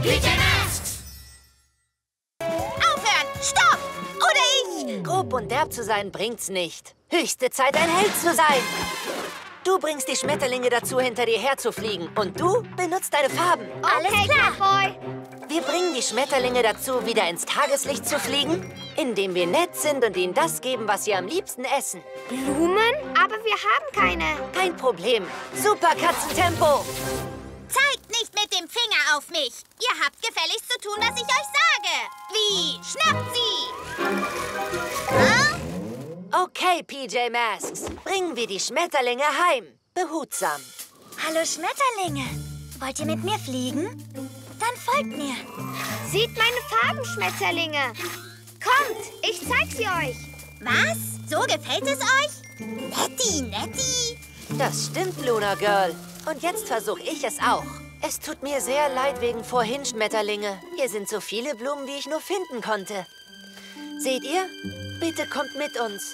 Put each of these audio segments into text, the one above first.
PJ Masks! Aufhören! Stopp! Oder ich! Grob und derb zu sein bringt's nicht. Höchste Zeit, ein Held zu sein. Du bringst die Schmetterlinge dazu, hinter dir herzufliegen. Und du benutzt deine Farben. Alles klar, Boy! Wir bringen die Schmetterlinge dazu, wieder ins Tageslicht zu fliegen, indem wir nett sind und ihnen das geben, was sie am liebsten essen. Blumen? Aber wir haben keine. Kein Problem. Super Katzentempo. Zeigt nicht mit dem Finger auf mich. Ihr habt gefälligst zu tun, was ich euch sage. Wie? Schnappt sie! Huh? Okay, PJ Masks. Bringen wir die Schmetterlinge heim. Behutsam. Hallo Schmetterlinge. Wollt ihr mit mir fliegen? Dann folgt mir. Seht meine Farben, Schmetterlinge. Kommt, ich zeig sie euch. Was? So gefällt es euch? Netti, netti. Das stimmt, Luna Girl. Und jetzt versuche ich es auch. Es tut mir sehr leid wegen vorhin, Schmetterlinge. Hier sind so viele Blumen, wie ich nur finden konnte. Seht ihr? Bitte kommt mit uns.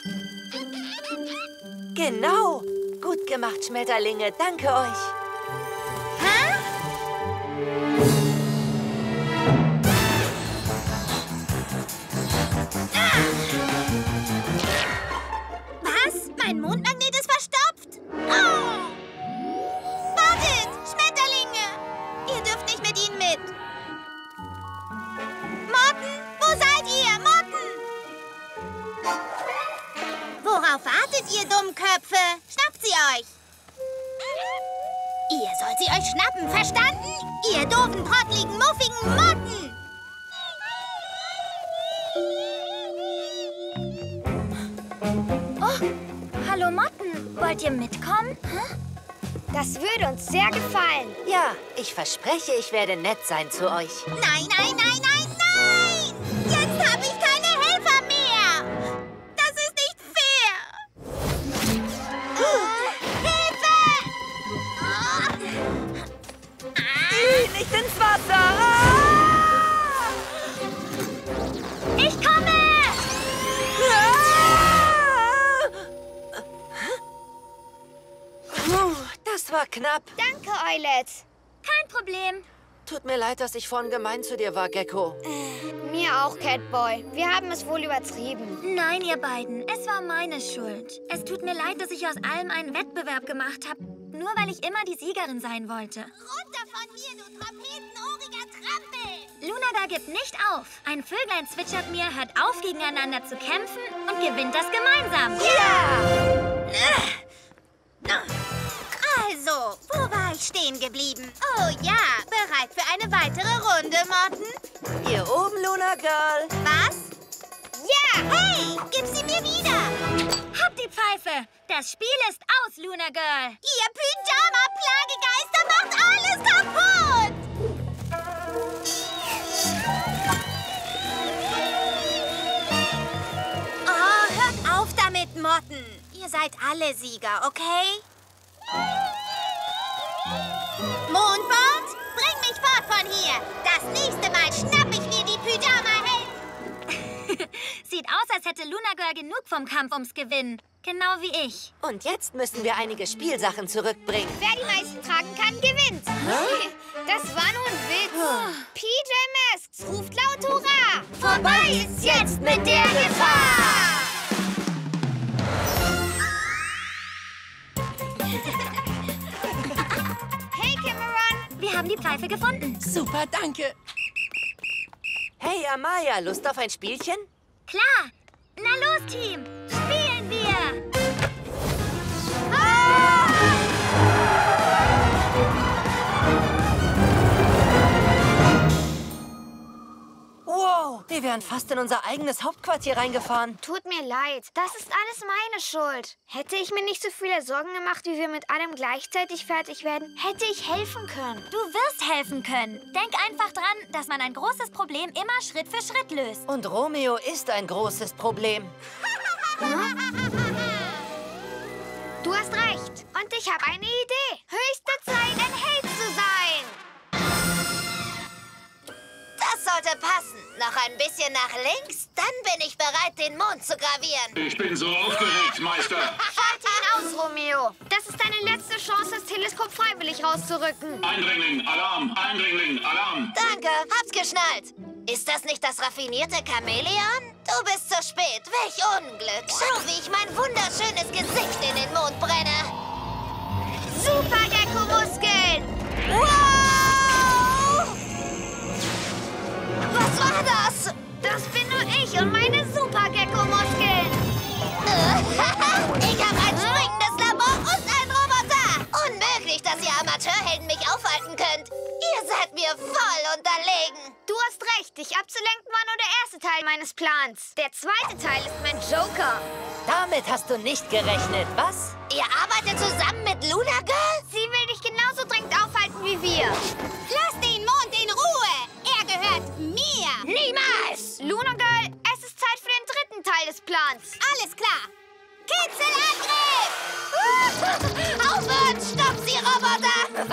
Genau. Gut gemacht, Schmetterlinge. Danke euch. Hä? Was? Mein Mondmagnet ist verstopft? Oh! Wartet! Schmetterlinge! Ihr dürft nicht mit ihnen mit. Motten! Wo seid ihr? Motten! Worauf wartet ihr, Dummköpfe? Schnappt sie euch! Ihr sollt sie euch schnappen, verstanden? Ihr doofen, trottligen, muffigen Motten! Oh, hallo Motten. Wollt ihr mitkommen? Das würde uns sehr gefallen. Ja, ich verspreche, ich werde nett sein zu euch. Nein, nein, nein, nein, nein! Jetzt habe ich keine Helfer mehr! Das ist nicht fair! Hilfe! Nicht ins Wasser! Ich komme! Das war knapp. Danke, Eulette. Kein Problem. Tut mir leid, dass ich vorhin gemein zu dir war, Gecko. Mir auch, Catboy. Wir haben es wohl übertrieben. Nein, ihr beiden. Es war meine Schuld. Es tut mir leid, dass ich aus allem einen Wettbewerb gemacht habe. Nur weil ich immer die Siegerin sein wollte. Runter von mir, du trompetenohriger Trampel! Lunagar gibt nicht auf. Ein Vöglein zwitschert mir, hört auf, gegeneinander zu kämpfen und gewinnt das gemeinsam. Also, wo war ich stehen geblieben? Oh ja, bereit für eine weitere Runde, Motten? Hier oben, Luna Girl. Was? Ja! Hey, gib sie mir wieder! Habt die Pfeife! Das Spiel ist aus, Luna Girl! Ihr Pyjama-Plagegeister macht alles kaputt! Oh, hört auf damit, Motten! Ihr seid alle Sieger, okay? Mondbond, bring mich fort von hier! Das nächste Mal schnapp ich mir die Pyjama-Helden! Sieht aus, als hätte Luna Girl genug vom Kampf ums Gewinnen. Genau wie ich. Und jetzt müssen wir einige Spielsachen zurückbringen. Wer die meisten tragen kann, gewinnt. Das war nur ein Witz. PJ Masks ruft laut Hurra. Vorbei ist jetzt mit der Gefahr. Hey, Cameron. Wir haben die Pfeife gefunden. Super, danke. Hey, Amaya, Lust auf ein Spielchen? Klar. Na los, Team. Spielen wir. Wow, wir wären fast in unser eigenes Hauptquartier reingefahren. Tut mir leid. Das ist alles meine Schuld. Hätte ich mir nicht so viele Sorgen gemacht, wie wir mit allem gleichzeitig fertig werden, hätte ich helfen können. Du wirst helfen können. Denk einfach dran, dass man ein großes Problem immer Schritt für Schritt löst. Und Romeo ist ein großes Problem. Du hast recht. Und ich habe eine Idee. Höchste Zeit, ein Held zu sein. Das sollte passen. Noch ein bisschen nach links, dann bin ich bereit, den Mond zu gravieren. Ich bin so aufgeregt, Meister. Schalte ihn aus, Romeo. Das ist deine letzte Chance, das Teleskop freiwillig rauszurücken. Eindringling, Alarm, Eindringling, Alarm. Danke, Maske. Hab's geschnallt. Ist das nicht das raffinierte Chamäleon? Du bist zu spät. Welch Unglück. Schau, wie ich mein wunderschönes Gesicht in den Mond brenne. Super-Gecko-Muskeln! Wow! Was war das? Das bin nur ich und meine Super-Gecko-Muskeln! Ich habe ein springendes Labor und einen Roboter. Unmöglich, dass ihr Amateurhelden mich aufhalten könnt. Ihr seid mir voll unterlegen. Du hast recht, dich abzulenken war nur der erste Teil meines Plans. Der zweite Teil ist mein Joker. Damit hast du nicht gerechnet, was? Ihr arbeitet zusammen mit Luna Girl? Sie will dich genauso dringend aufhalten wie wir. Lass den Mond in Ruhe! Er gehört mir! Niemals! Luna Girl, es ist Zeit für den dritten Teil des Plans. Alles klar! Kitzelangriff! Aufhören! Stopp sie, Roboter!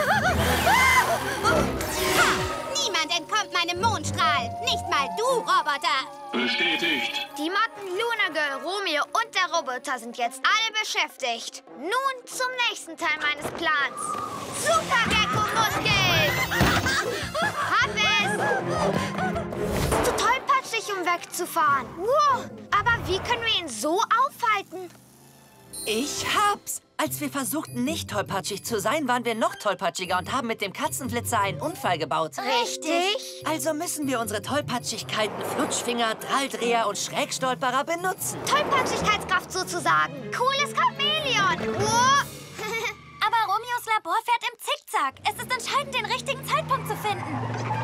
Ha! Niemand entkommt meinem Mondstrahl! Nicht mal du, Roboter! Bestätigt. Die Motten Luna Girl, Romeo und der Roboter sind jetzt alle beschäftigt. Nun zum nächsten Teil meines Plans. Super-Gecko-Muskeln! Hab es! Zu tollpatschig, um wegzufahren. Wow. Aber wie können wir ihn so aufhalten? Ich hab's. Als wir versuchten, nicht tollpatschig zu sein, waren wir noch tollpatschiger und haben mit dem Katzenflitzer einen Unfall gebaut. Richtig? Also müssen wir unsere Tollpatschigkeiten, Flutschfinger, Drahldreher und Schrägstolperer benutzen. Tollpatschigkeitskraft sozusagen. Cooles Chamäleon. Wow. Aber Romeos Labor fährt im Zickzack. Es ist entscheidend, den richtigen Zeitpunkt zu finden.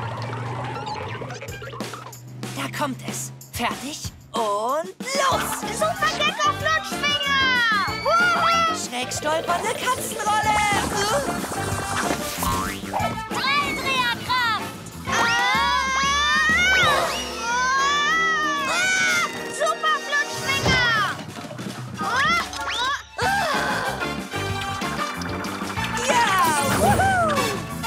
Da kommt es. Fertig und los! Super-Gecko-Flutschfinger! Schrägstolpernde Katzenrolle! Drahldreherkraft! Super-Flutschfinger! Ja! Wuhu!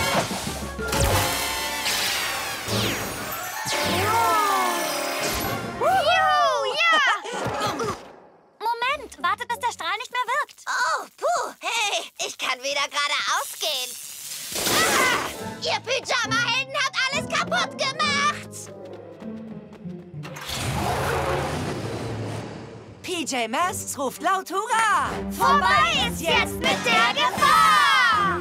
Moment, wartet, bis der Strahl nicht mehr wirkt. Oh, puh, hey, ich kann wieder geradeaus gehen. Ah, ihr Pyjama-Helden habt alles kaputt gemacht. PJ Masks ruft laut Hurra! Vorbei ist jetzt mit der Gefahr!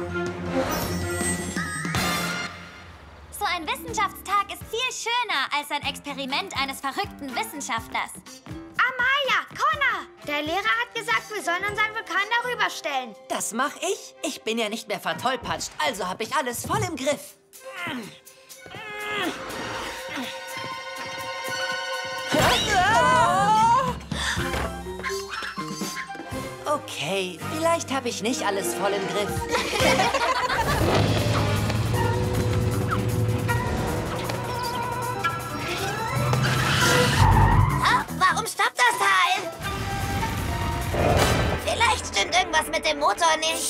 So ein Wissenschaftstag ist viel schöner als ein Experiment eines verrückten Wissenschaftlers. Amaya, Connor, der Lehrer hat gesagt, wir sollen unseren Vulkan darüber stellen. Das mach ich. Ich bin ja nicht mehr vertollpatscht, also habe ich alles voll im Griff. Okay, vielleicht habe ich nicht alles voll im Griff. Warum stoppt das Teil? Vielleicht stimmt irgendwas mit dem Motor nicht.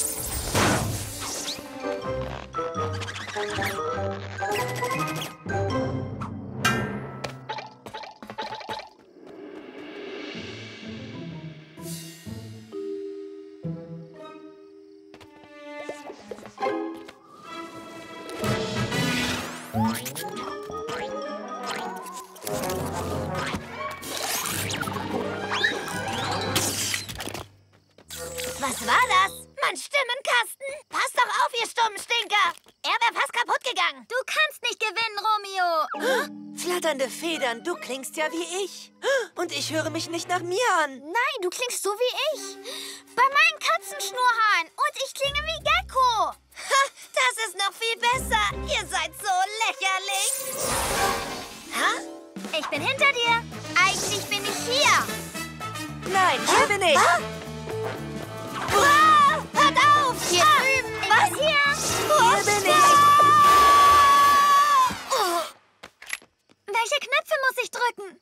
Was war das? Mein Stimmenkasten? Pass doch auf, ihr stummen Stinker! Er wäre fast kaputt gegangen. Du kannst nicht gewinnen, Romeo. Flatternde Federn, du klingst ja wie ich. Und ich höre mich nicht nach mir an. Nein, du klingst so wie ich. Bei meinen Katzenschnurrhaaren. Und ich klinge wie Gecko. Ha, das ist noch viel besser. Ihr seid so lächerlich. Ha? Ich bin hinter dir. Eigentlich bin ich hier. Nein, hier bin ich. Wow, hört auf! Hier drüben. Was? Hier bin ich. Welche Knöpfe muss ich drücken?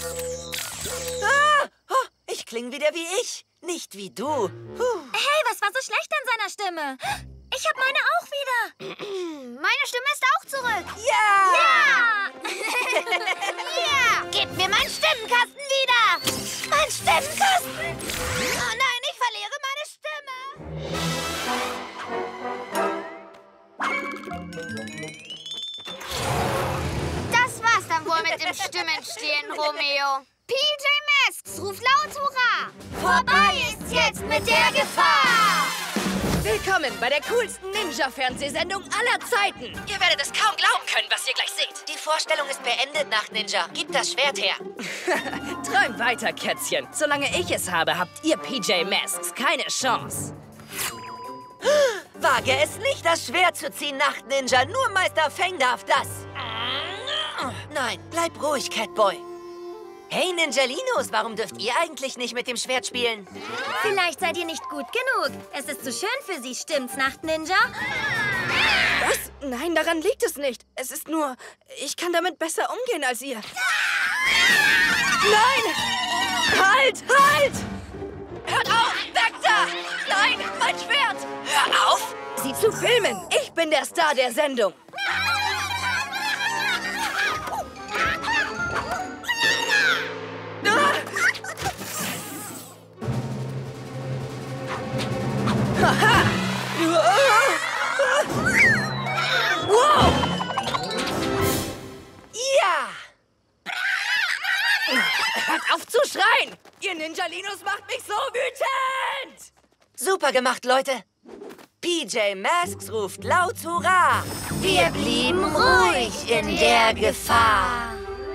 Ah, oh, ich klinge wieder wie ich, nicht wie du. Hey, was war so schlecht an seiner Stimme? Ich habe meine auch wieder. Meine Stimme ist auch zurück. Ja! Ja. Gebt mir meinen Stimmenkasten wieder! Mein Stimmenkasten! Oh nein, ich verliere meine Stimme! dem Stimmen stehlen, Romeo. PJ Masks ruft laut Hurra! Vorbei ist jetzt mit der Gefahr! Willkommen bei der coolsten Ninja-Fernsehsendung aller Zeiten. Ihr werdet es kaum glauben können, was ihr gleich seht. Die Vorstellung ist beendet, Nachtninja. Gib das Schwert her. Träum weiter, Kätzchen. Solange ich es habe, habt ihr PJ Masks keine Chance. Wage es nicht, das Schwert zu ziehen, Nachtninja. Nur Meister Feng darf das. Nein, bleib ruhig, Catboy. Hey, Ninjalinos, warum dürft ihr eigentlich nicht mit dem Schwert spielen? Vielleicht seid ihr nicht gut genug. Es ist zu schön für sie, stimmt's, Nachtninja? Was? Nein, daran liegt es nicht. Es ist nur, ich kann damit besser umgehen als ihr. Nein! Halt! Halt! Hört auf! Weg da! Nein, mein Schwert! Hör auf! Sie zu filmen! Ich bin der Star der Sendung. Haha! Wow! Ja! Hört auf zu schreien! Ihr Ninjalinos macht mich so wütend! Super gemacht, Leute. PJ Masks ruft laut Hurra. Wir blieben ruhig in der Gefahr.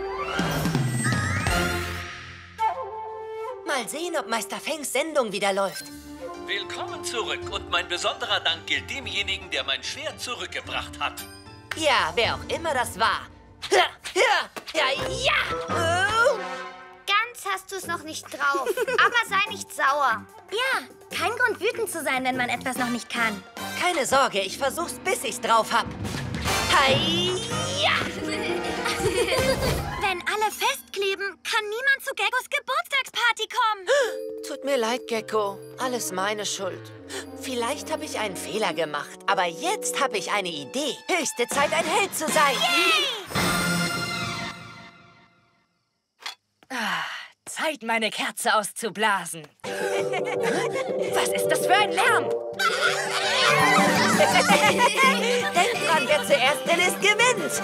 Mal sehen, ob Meister Fengs Sendung wieder läuft. Willkommen zurück und mein besonderer Dank gilt demjenigen, der mein Schwert zurückgebracht hat. Ja, wer auch immer das war. Ja! Ganz hast du es noch nicht drauf, aber sei nicht sauer. Ja, kein Grund wütend zu sein, wenn man etwas noch nicht kann. Keine Sorge, ich versuch's, bis ich's drauf hab. Ja! Wenn alle festkleben, kann niemand zu Geckos Geburtstagsparty kommen. Tut mir leid, Gecko. Alles meine Schuld. Vielleicht habe ich einen Fehler gemacht, aber jetzt habe ich eine Idee. Höchste Zeit, ein Held zu sein. Zeit, meine Kerze auszublasen. Was ist das für ein Lärm? Denkt dran, wer zuerst Tennis gewinnt.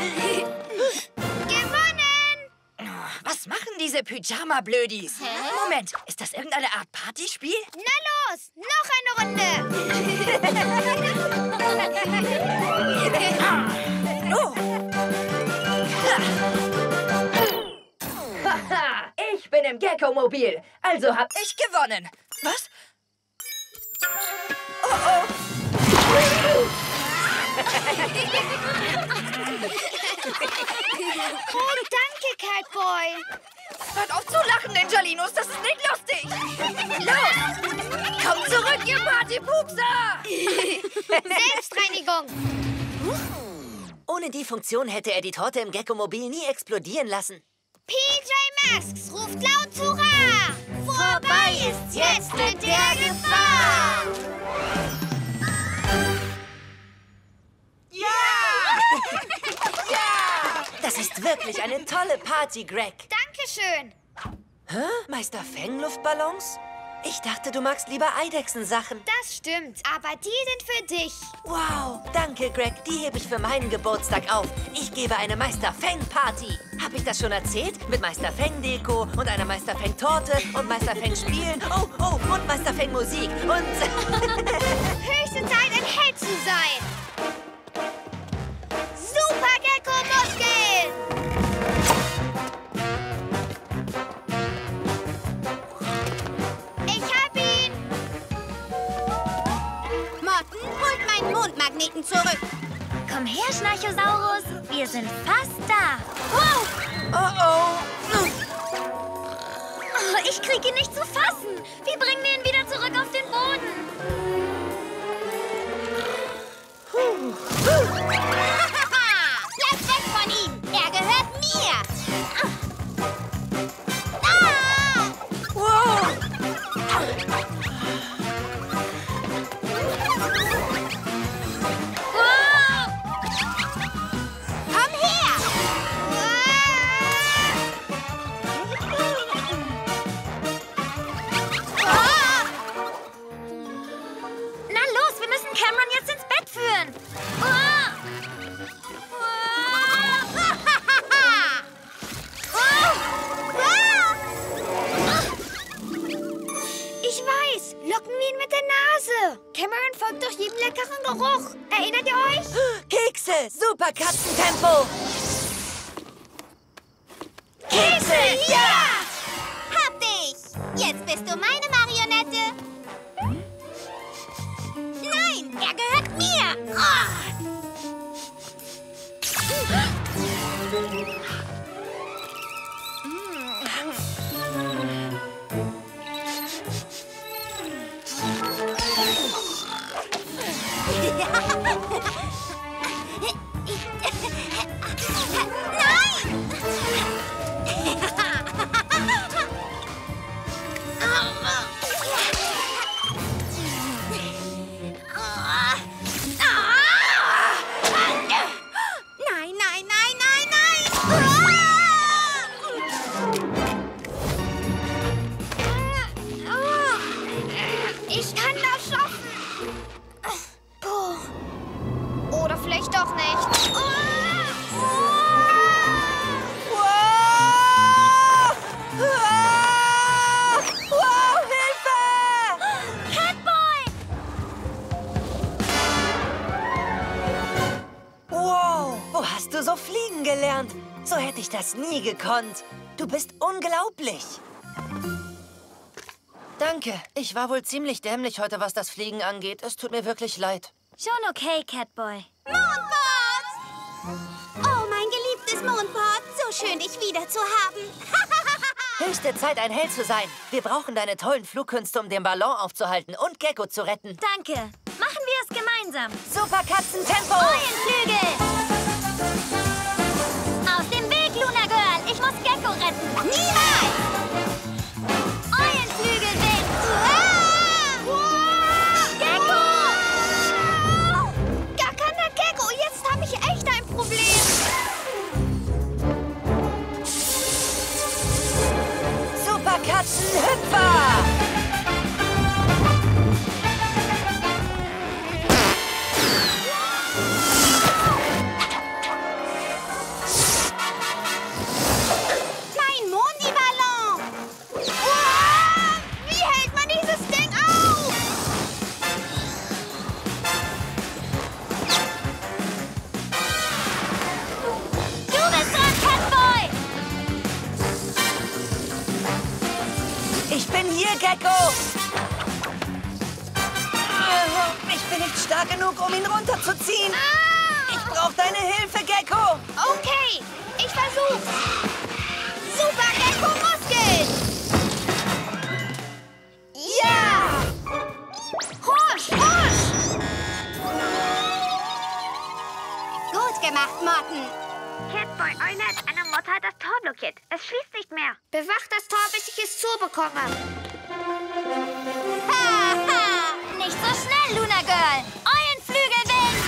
Gewonnen! Was machen diese Pyjama-Blödis? Moment, ist das irgendeine Art Partyspiel? Na los, noch eine Runde! Oh! Haha, ich bin im Gecko-Mobil, also hab ich gewonnen. Was? Oh, oh. Oh, danke, Catboy. Hört auf zu lachen, Ninjalinos, das ist nicht lustig. Los, kommt zurück, ihr Partypupser! Selbstreinigung. Ohne die Funktion hätte er die Torte im Gecko-Mobil nie explodieren lassen. PJ Masks ruft laut Hurra! Vorbei ist jetzt mit der Gefahr! Das ist wirklich eine tolle Party, Greg. Dankeschön. Hä? Meister Feng Luftballons? Ich dachte, du magst lieber Eidechsensachen. Das stimmt, aber die sind für dich. Wow, danke, Greg. Die hebe ich für meinen Geburtstag auf. Ich gebe eine Meister Feng Party. Hab ich das schon erzählt? Mit Meister Feng Deko und einer Meister Feng Torte und Meister Feng Spielen. Oh, und Meister Feng Musik. Und... Höchste Zeit, ein Held zu sein. Super Gecko-Muskeln! Ich hab ihn! Morten, holt meinen Mondmagneten zurück. Komm her, Schnarchosaurus. Wir sind fast da. Wow! Oh. Oh, ich krieg ihn nicht zu fassen. Wie bringen wir ihn wieder zurück auf den Boden? Bleib weg von ihm! Er gehört mir! Komm her! Na los, wir müssen Cameron jetzt ins Bett führen. Cameron folgt durch jeden leckeren Geruch. Erinnert ihr euch? Kekse! Super Katzentempo! Kekse! Ja! Hab dich! Jetzt bist du meine Marionette. Nein, er gehört mir. Oh. Ich kann das schaffen. Puh. Oder vielleicht doch nicht. Wow, Hilfe! Catboy! Wow, wo hast du so fliegen gelernt? So hätte ich das nie gekonnt. Du bist unglaublich. Danke. Ich war wohl ziemlich dämlich heute, was das Fliegen angeht. Es tut mir wirklich leid. Schon okay, Catboy. Mondbot! Oh, mein geliebtes Mondbot. So schön, dich wieder zu haben. Höchste Zeit, ein Held zu sein. Wir brauchen deine tollen Flugkünste, um den Ballon aufzuhalten und Gecko zu retten. Danke. Machen wir es gemeinsam. Super Katzentempo! Eulenflügel! Aus dem Weg, Luna Girl! Ich muss Gecko retten! Niemals! Eulenflügelwind! Gecko! Gakana Gecko, jetzt habe ich echt ein Problem. Super Katzenhüpfer! Mein Mondiballon! Wie hält man dieses Ding auf? Du bist dran, Catboy! Ich bin hier, Gecko! Ich bin nicht stark genug, um ihn runterzuziehen. Ich brauche deine Hilfe, Gecko! Okay, ich versuch's. Super Gecko Muskeln! Ja! Husch, husch! Gut gemacht, Morten. Catboy, Eulette, eine Motte hat das Tor blockiert. Es schließt nicht mehr. Bewacht das Tor, bis ich es zubekomme. Nicht so schnell, Luna Girl! Eulenflügelwind!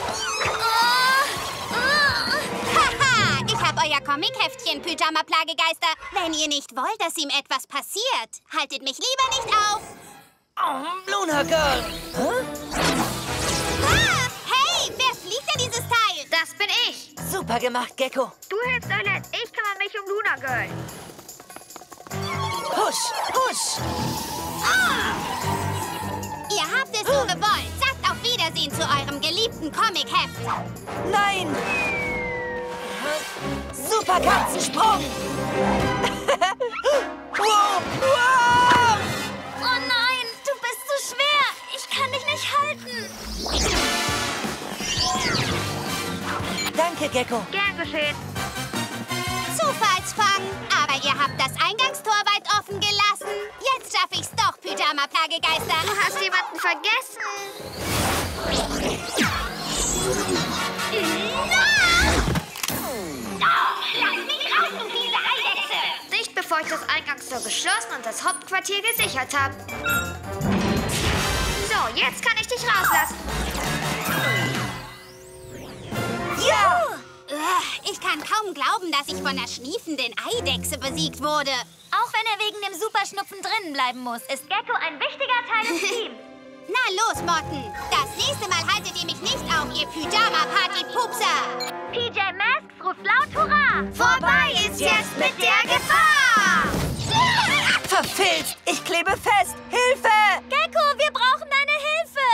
Haha, ich hab euer Comic-Heftchen, Pyjama-Plagegeister. Wenn ihr nicht wollt, dass ihm etwas passiert, haltet mich lieber nicht auf. Oh, Luna Girl! Ah, hey, wer fliegt denn dieses Teil? Das bin ich. Super gemacht, Gecko! Du hilfst Eulette, ich kümmere mich um Luna Girl. Husch, husch! Ihr habt es so gewollt. Sagt auf Wiedersehen zu eurem geliebten Comic-Heft. Nein! Super Katzensprung! Wow, wow! Oh nein, du bist so schwer! Ich kann dich nicht halten! Danke, Gecko. Gern geschehen. Zufallsfang. Aber ihr habt das Eingangstor weit offen gelassen. Jetzt schaffe ich's doch, Pyjama-Plagegeister. Du hast jemanden vergessen. Lass mich raus, du fiese Eidechse! Nicht bevor ich das Eingangstor geschlossen und das Hauptquartier gesichert habe. So, jetzt kann ich dich rauslassen. Ja! Ich kann kaum glauben, dass ich von der schniefenden Eidechse besiegt wurde. Auch wenn er wegen dem Superschnupfen drinnen bleiben muss, ist Gecko ein wichtiger Teil des Teams. Na los, Motten. Das nächste Mal haltet ihr mich nicht auf, ihr Pyjama-Party-Pupser. PJ Masks ruft laut Hurra! Vorbei ist jetzt mit der Gefahr. Verfilzt! Ich klebe fest! Hilfe! Gecko, wir brauchen deine Hilfe!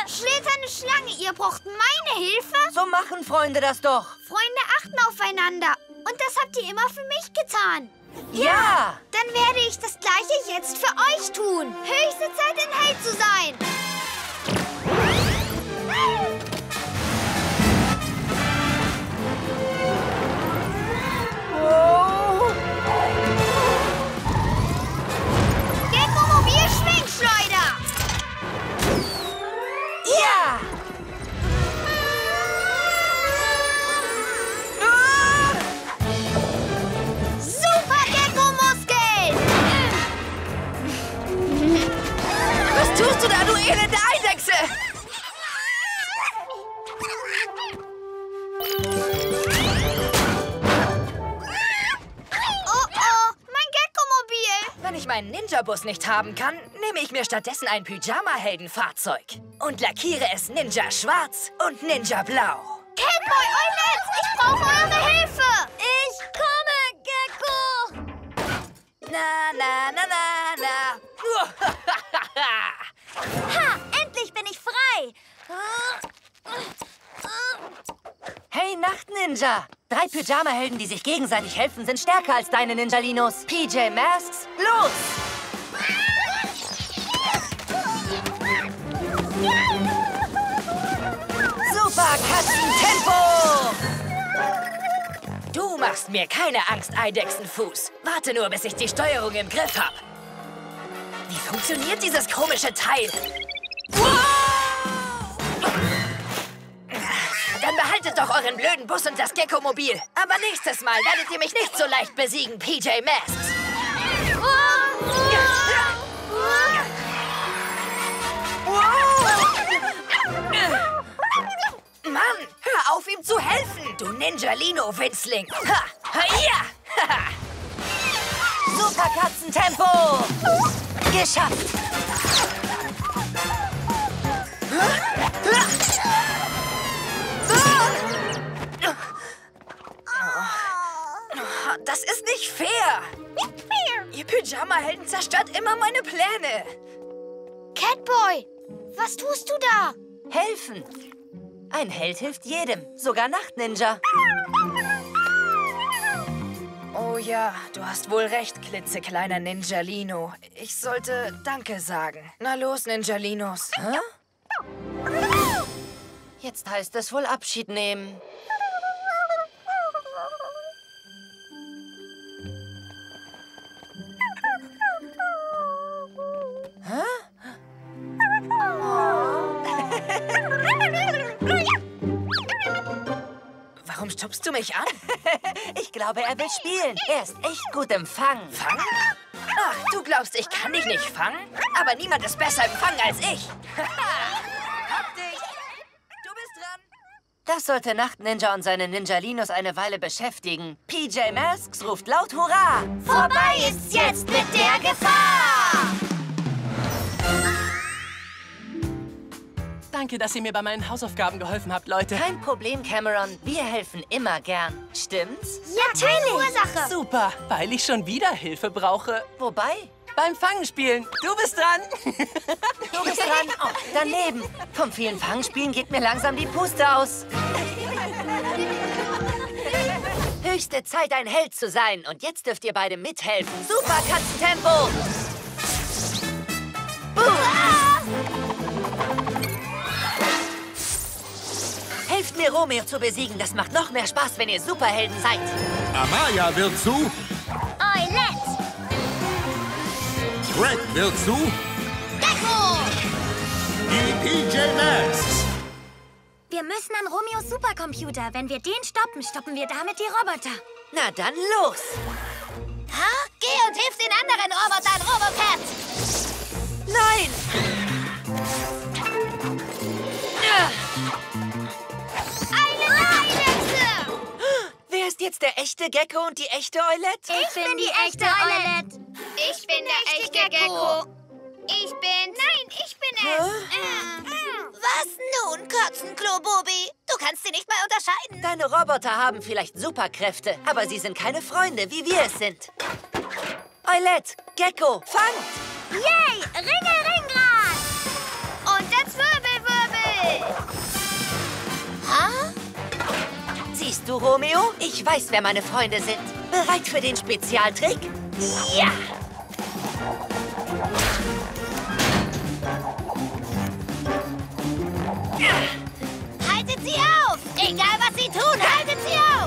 braucht meine Hilfe? So machen Freunde das doch. Freunde achten aufeinander. Und das habt ihr immer für mich getan. Ja! Dann werde ich das Gleiche jetzt für euch tun. Höchste Zeit, ein Held zu sein. Gecko-Mobil Schwingschleuder. Ja! Super Gecko-Muskeln. Was tust du da, du elende Eidechse? Oh, mein Gecko-Mobil. Wenn ich meinen Ninja-Bus nicht haben kann, nehme ich mir stattdessen ein Pyjama-Heldenfahrzeug und lackiere es Ninja-Schwarz und Ninja-Blau. Catboy, Eulette, ich brauche eure Hilfe. Ich komme, Gecko. Na, na, na, na, na. Ha, endlich bin ich frei. Hey, Nacht-Ninja! 3 Pyjama-Helden, die sich gegenseitig helfen, sind stärker als deine Ninjalinos. PJ Masks, los! Super Katzentempo! Du machst mir keine Angst, Eidechsenfuß. Warte nur, bis ich die Steuerung im Griff hab. Wie funktioniert dieses komische Teil? Dann behaltet doch euren blöden Bus und das Gecko-Mobil. Aber nächstes Mal werdet ihr mich nicht so leicht besiegen, PJ Masks. Mann, hör auf, ihm zu helfen, du Ninjalino-Witzling. Ha, ja. Super Katzentempo! Geschafft! Das ist nicht fair. Ihr Pyjama-Helden zerstört immer meine Pläne. Catboy, was tust du da? Helfen! Ein Held hilft jedem, sogar Nacht-Ninja. Oh ja, du hast wohl recht, klitzekleiner Ninjalino. Ich sollte Danke sagen. Na los, Ninjalinos. Hä? Jetzt heißt es wohl Abschied nehmen. Warum stupst du mich an? Ich glaube, er will spielen. Er ist echt gut im Fangen. Fangen? Ach, du glaubst, ich kann dich nicht fangen? Aber niemand ist besser im Fangen als ich. Hab dich. Du bist dran. Das sollte Nacht-Ninja und seine Ninjalinos eine Weile beschäftigen. PJ Masks ruft laut Hurra! Vorbei ist's jetzt mit der Gefahr. Danke, dass ihr mir bei meinen Hausaufgaben geholfen habt, Leute. Kein Problem, Cameron. Wir helfen immer gern. Stimmt's? Ja, keine Ursache. Super, weil ich schon wieder Hilfe brauche. Wobei? Beim Fangenspielen. Du bist dran. Du bist dran. Oh, daneben. Vom vielen Fangspielen geht mir langsam die Puste aus. Höchste Zeit, ein Held zu sein. Und jetzt dürft ihr beide mithelfen. Super Katzentempo. Helft mir, Romeo zu besiegen. Das macht noch mehr Spaß, wenn ihr Superhelden seid. Amaya wird zu. Eulette. Greg wird zu. Gecko. Die PJ Masks. Wir müssen an Romeos Supercomputer. Wenn wir den stoppen, stoppen wir damit die Roboter. Na dann los. Ha? Geh und hilf den anderen Robotern, Robocat. Nein! Wer ist jetzt der echte Gecko und die echte Eulette? Ich bin die echte Eulette. Ich bin der echte Gecko. Ich bin's. Nein, ich bin es. Was nun, Katzenklo-Bubi? Du kannst sie nicht mal unterscheiden. Deine Roboter haben vielleicht Superkräfte, aber sie sind keine Freunde, wie wir es sind. Eulette, Gecko, fangt! Yay, Ringelringrad. Und jetzt Wirbel, Wirbel. Siehst du, Romeo? Ich weiß, wer meine Freunde sind. Bereit für den Spezialtrick? Ja! Haltet sie auf! Egal, was sie tun, haltet sie auf!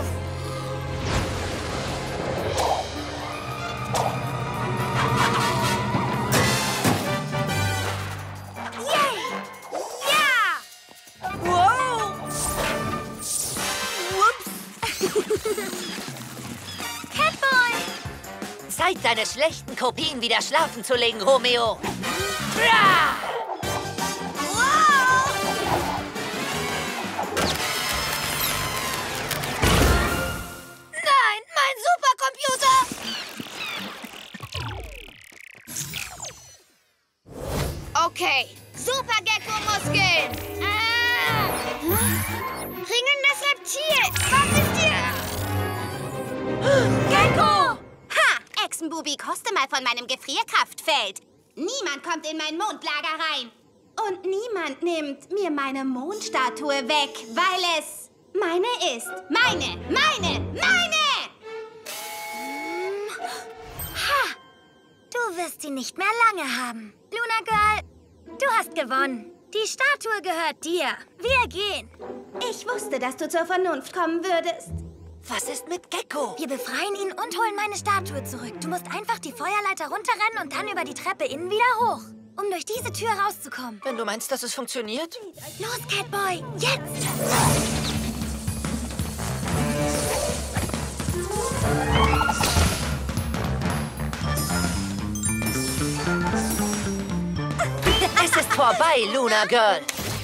Yay! Ja! Wow! Ups! Catboy! Zeit, deine schlechten Kopien wieder schlafen zu legen, Romeo. Ja! Nein, mein Supercomputer! Okay, Super-Gecko-Muskeln! Ringelndes Reptil! Was ist hier? Gecko! Ha! Echsenbubi, koste mal von meinem Gefrierkraftfeld. Niemand kommt in mein Mondlager rein. Und niemand nimmt mir meine Mondstatue weg, weil es meine ist. Meine! Du wirst sie nicht mehr lange haben. Luna Girl, du hast gewonnen. Die Statue gehört dir. Wir gehen. Ich wusste, dass du zur Vernunft kommen würdest. Was ist mit Gecko? Wir befreien ihn und holen meine Statue zurück. Du musst einfach die Feuerleiter runterrennen und dann über die Treppe innen wieder hoch, um durch diese Tür rauszukommen. Wenn du meinst, dass es funktioniert? Los, Catboy, jetzt! Es ist vorbei, Luna Girl.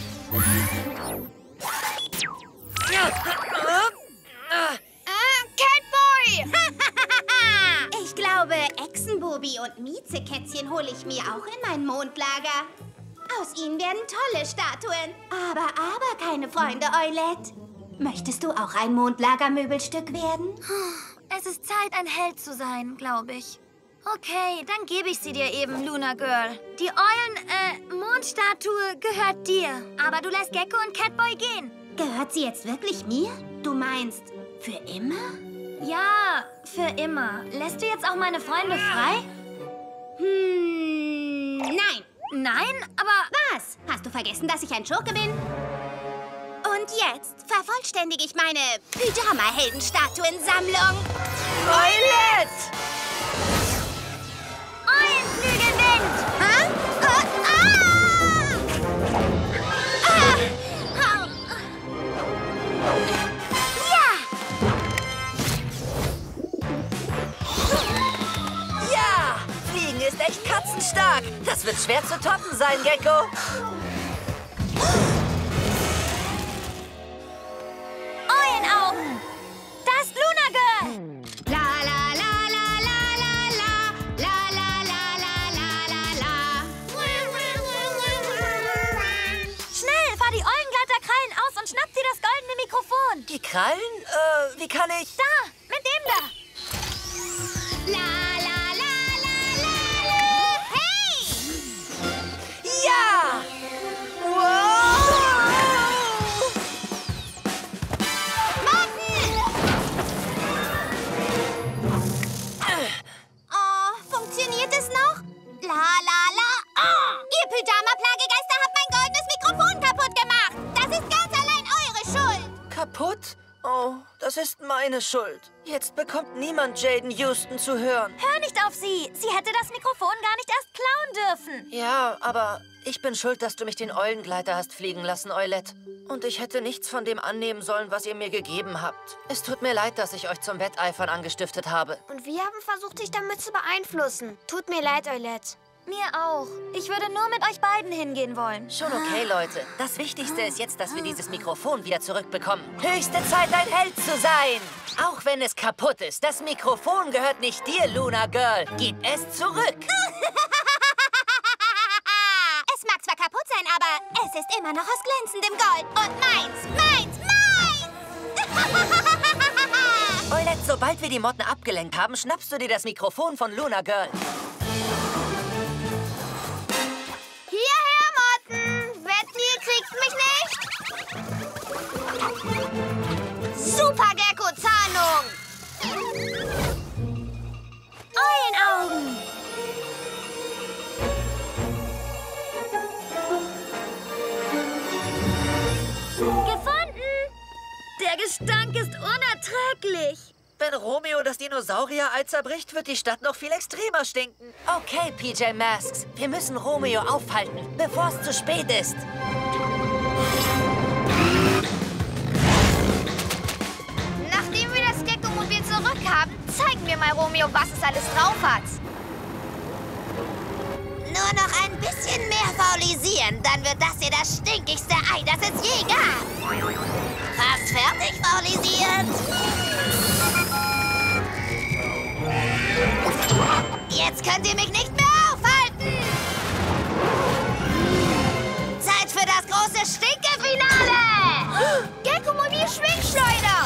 Catboy! Ich glaube, Echsenbubi und Miezekätzchen hole ich mir auch in mein Mondlager. Aus ihnen werden tolle Statuen. Aber keine Freunde, Eulette. Möchtest du auch ein Mondlagermöbelstück werden? Es ist Zeit, ein Held zu sein, glaube ich. Okay, dann gebe ich sie dir eben, Luna Girl. Die Mondstatue gehört dir. Aber du lässt Gecko und Catboy gehen. Gehört sie jetzt wirklich mir? Du meinst, für immer? Ja, für immer. Lässt du jetzt auch meine Freunde frei? Nein. Nein, aber... Was? Hast du vergessen, dass ich ein Schurke bin? Und jetzt vervollständige ich meine Pyjama-Helden-Statuensammlung. Eulette! Eulenflügelwind! Ja! Fliegen ist echt katzenstark. Das wird schwer zu toppen sein, Gecko. Eulenaugen! Das ist Luna Girl! La la la la la la la la la la la la la la. Schnell, fahr die Eulengleiterkrallen aus und schnapp dir das goldene Mikrofon. Die Krallen? Wie kann ich... Da, mit dem da. La la la la la la. Hey! Ja! Wow! Oh, funktioniert es noch? La la la. Oh, ihr Pyjama-Plagegeister habt mein goldenes Mikrofon kaputt gemacht. Das ist ganz allein eure Schuld. Kaputt? Oh, das ist meine Schuld. Jetzt bekommt niemand Jaden Houston zu hören. Hör nicht auf sie. Sie hätte das Mikrofon gar nicht erst klauen dürfen. Ja, aber ich bin schuld, dass du mich den Eulengleiter hast fliegen lassen, Eulette. Und ich hätte nichts von dem annehmen sollen, was ihr mir gegeben habt. Es tut mir leid, dass ich euch zum Wetteifern angestiftet habe. Und wir haben versucht, dich damit zu beeinflussen. Tut mir leid, Eulette. Mir auch. Ich würde nur mit euch beiden hingehen wollen. Schon okay, Leute. Das Wichtigste ist jetzt, dass wir dieses Mikrofon wieder zurückbekommen. Höchste Zeit, ein Held zu sein. Auch wenn es kaputt ist, das Mikrofon gehört nicht dir, Luna Girl. Gib es zurück. Es mag zwar kaputt sein, aber es ist immer noch aus glänzendem Gold. Und meins, meins, meins! Eulette, sobald wir die Motten abgelenkt haben, schnappst du dir das Mikrofon von Luna Girl. Hierher, Motten! Wetten, ihr kriegt mich nicht? Super Gecko-Zahnung. Eulenaugen. Gefunden! Der Gestank ist unerträglich. Wenn Romeo das Dinosaurier-Ei zerbricht, wird die Stadt noch viel extremer stinken. Okay, PJ Masks. Wir müssen Romeo aufhalten, bevor es zu spät ist. Nachdem wir das Gecko-Mobil zurückhaben, zeigen wir mal Romeo, was es alles drauf hat. Nur noch ein bisschen mehr faulisieren, dann wird das hier das stinkigste Ei, das es je gab. Fast fertig faulisiert. Jetzt könnt ihr mich nicht mehr aufhalten. Zeit für das große Stinkefinale. Gecko-Mobil Schwingschleuder.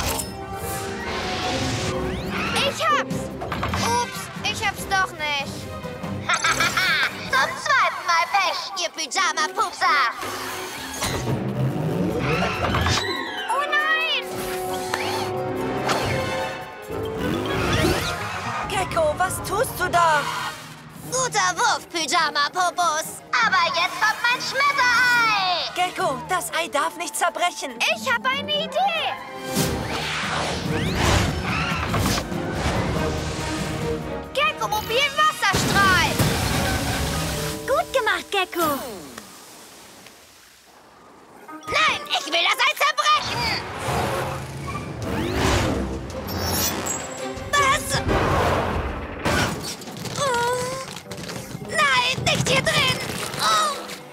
Ich hab's. Ups, ich hab's doch nicht. Zum zweiten Mal Pech, ihr Pyjama-Pupser. Oh nein! Gecko, was tust du da? Guter Wurf, Pyjama-Popos. Aber jetzt kommt mein Schmetterei. Gecko, das Ei darf nicht zerbrechen. Ich habe eine Idee. Gecko-Mobil Wasserstrahl. Gut gemacht, Gecko. Nein, ich will das Ei zerbrechen. Was? Oh. Nein, nicht hier drin. Oh.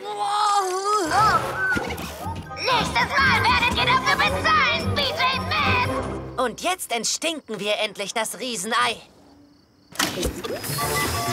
Nächstes Mal werdet ihr dafür bezahlen, PJ Masks. Und jetzt entstinken wir endlich das Riesenei.